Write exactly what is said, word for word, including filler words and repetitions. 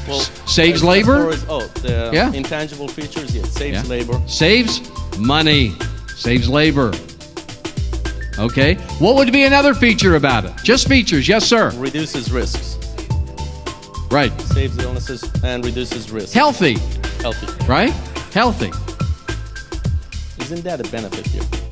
Well, saves as, labor. As far as, oh, the Yeah. intangible features, yes, saves Yeah. labor. Saves money. Saves labor. Okay. What would be another feature about it? Just features. Yes, sir. Reduces risks. Right. Saves illnesses and reduces risk. Healthy. Healthy. Right? Healthy. Isn't that a benefit here?